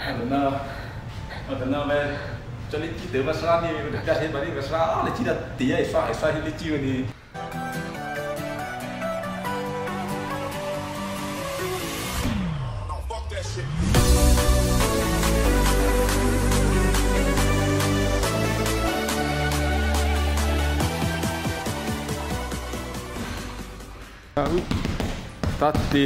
Adana về cho lịch chi tới Vasra thì được ra thế bài Vasra lịch chi là tí ấy xoa lịch chi thì tati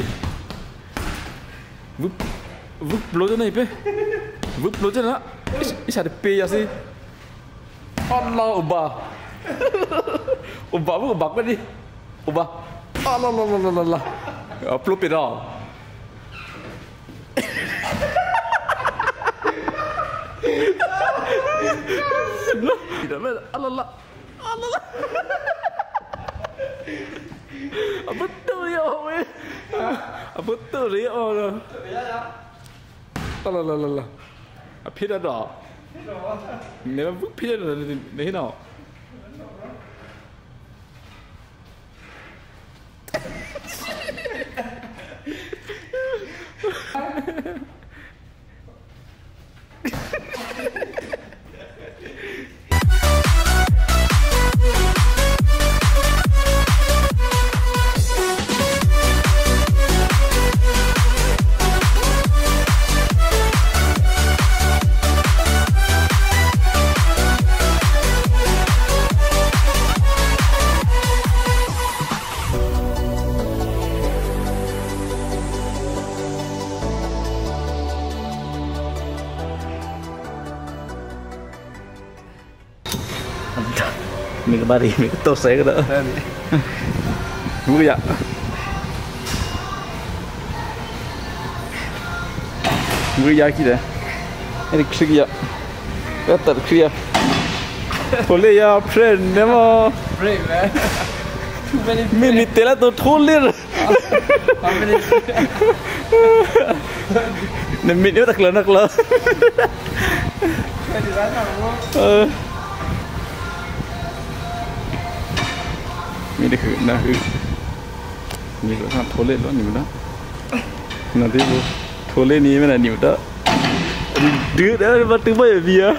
vuk blow na ipe vuk blow na isa de pe ya si Allah ubah apa ni ubah Allah upload pe dah tidak Allah betul ya weh betul ya Allah Allah phía đó đỏ nếu mà phía đó là thế nào mình bari mình tốt sẽ cái đó vui ạ vui giá kia đấy cái kia cái tật kia thôi lấy ya friend nếu mà mình đi tới là tôi thôi liền nên mình yếu đặc lớn mình được hưởng na hưởng mình có thằng thối lên đó nhiều đó nanti bu thối lên ní mới là nhiều đó đứa đó bắt từ bây giờ bia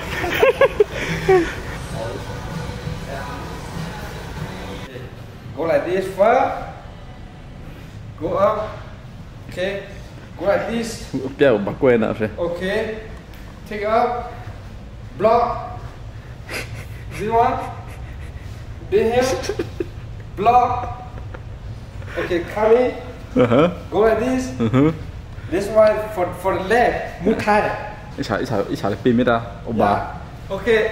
go like this first go up okay go like this đeo bạc quên nào rồi okay take up block this one be here block okay come in go like this this one for the leg move high ít xài pin mới ra ông bà okay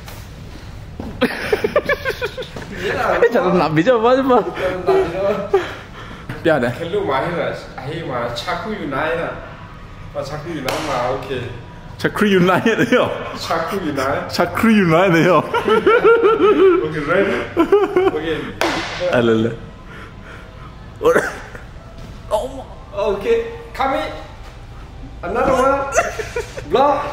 ít xài nằm bị cho vỡ mà đeo này cái lúc mà hay mà chaku unite nè mà chaku unite mà okay Chakri Unite đấy không? Chaku Unite. Chakri Unite đấy không? Okay, ready? Okay. Lele. Okay, come in. Another one. Block.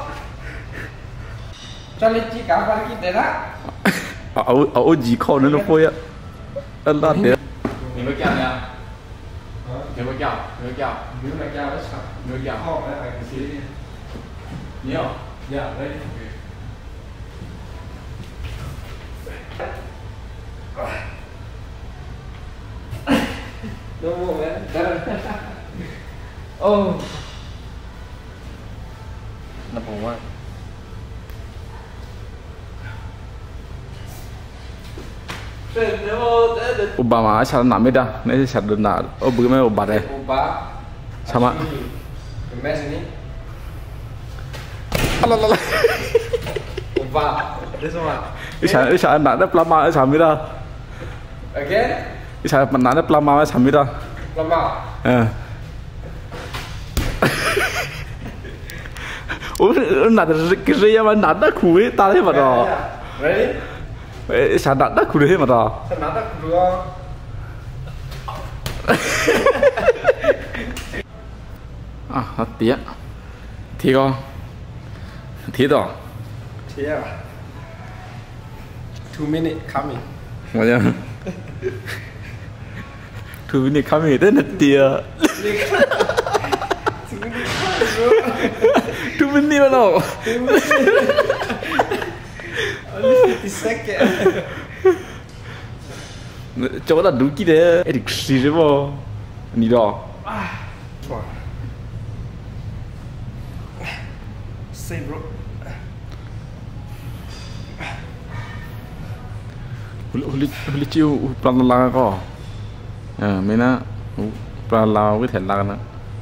Cho lên chi cả vào cái đấy đó. Ở gì khó nữa nó phôi á. Anh lát đấy. Mình mới kêu nha. Mình mới kêu. Nếu mà kêu nó sao? Người kêu. Không, phải cái gì đi. Nhiều. Yeah, ready. No more, man. Done. Oh. Number one. Obama sao nằm bên đó, này sao được nào? Bữa mai Obama đây. Obama. Sao mà? Imagine. Alala. Obama. This one. Isa anh đã plama ở sắm đó. Again? Isa mình đã plama ở sắm đó. Plama. Ủa nãy cái gì mà nãy đã khui ta thế mà đó. Ready? Isa nãy đã khui thế mà đó. Nãy đã khui. À, tía. Thì con. Thì đó. Thì à. 2 minutes coming. Mà nha. 2 minutes coming tên là tía. 2 minutes 了喏。 50 second. Coba dah duki deh. Diksi je bo. Ni dah. Say bro. Huli chiu plan la ko. Mena plan la với thẻ la na.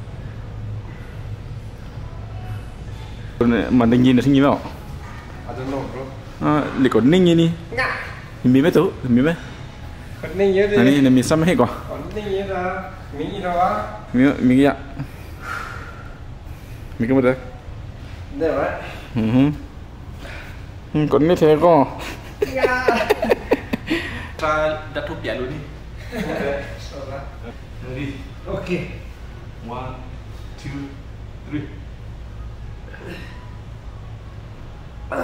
Mà định nhìn là sinh gì vậy? I don't know bro. Lì còn ninh gì Ngạ. Mi mấy tú, mi mấy? Còn ninh nhớ đi. Này mi xăm hết quá. Còn ninh nhớ ra. Mỹ đâu á? Mi cái gì? Mi cái gì đấy? Đây vậy. Còn mấy thế có. Ngạ. Ta đặt thuốc giải luôn đi. Ready. Okay. 1, 2, 3.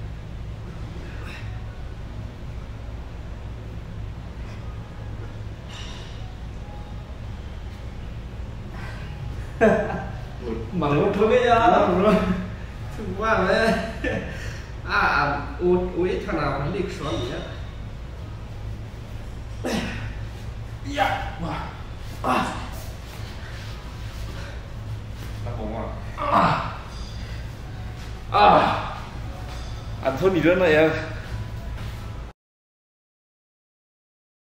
Bằng luôn thôi bây giờ. Rồi. Thương quá đấy. Ui thằng nào nó liệt xoắn gì á. Dạ. Tao bóng à. Ăn thôi đi nữa này em.